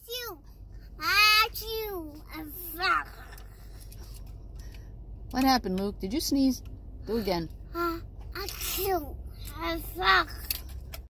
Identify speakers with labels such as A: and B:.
A: Achoo! Achoo! Fuck!
B: What happened, Luke? Did you sneeze? Do again.
A: Achoo! Fuck!